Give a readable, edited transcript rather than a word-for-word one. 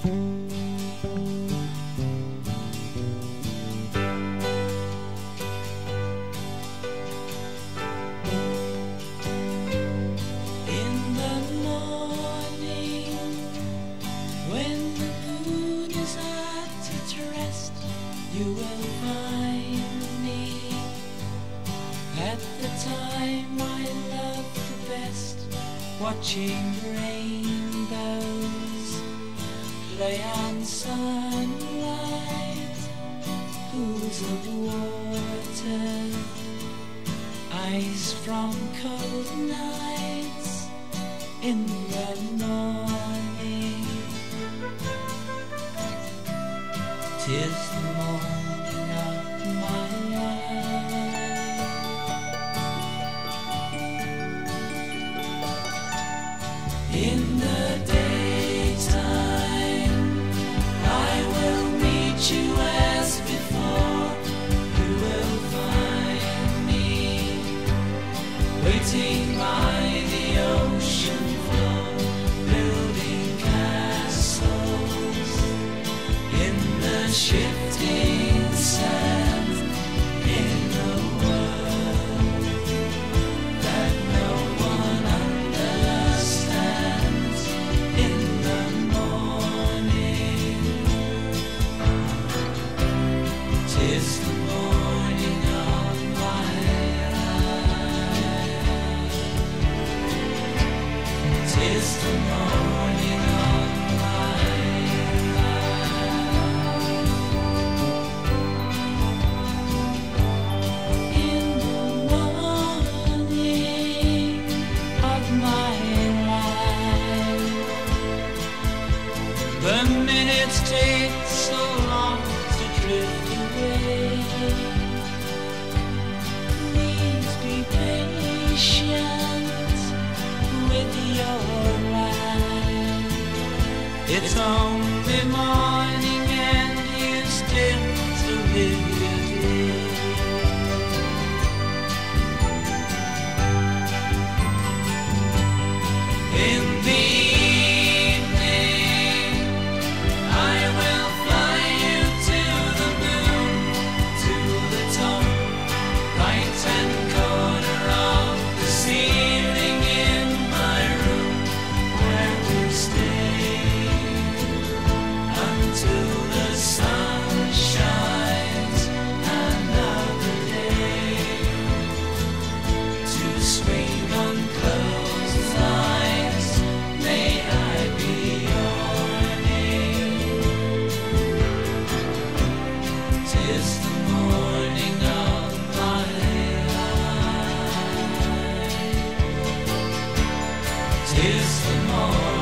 You will find me at the time I love the best, watching rainbows play on sunlight, pools of water, ice from cold nights in the morning. 'Tis the morning of my life. In the daytime I will meet you as before. You will find me waiting by the ocean floor, building castles in the shifting sand, in a world that no one understands. In the morning, 'tis the morning of my life. 'Tis the morning of my the minutes take so long to drift away. Please be patient with your life. It's only morning and you still to live your day. In the Tis the morning.